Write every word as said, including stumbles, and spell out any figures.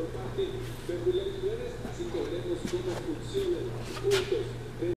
por parte de Julián Jiménez, así que veremos cómo funcionan juntos.